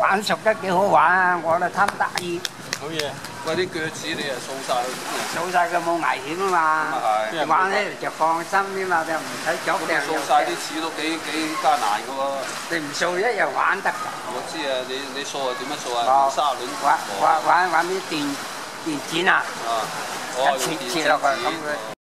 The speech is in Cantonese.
玩熟得幾好玩啊！我哋貪得意。 好嘢，嗰啲腳趾你係掃晒佢。 掃晒佢冇危險啊嘛。 係。 玩咧就放心啲嘛，就唔使左掟右掃晒啲齒都幾艱難噶喎。 你唔掃一樣玩得㗎。 我知啊，你掃係點樣掃啊？沙輪。 玩啲電剪啊。 啊。哦， 切落去咁佢。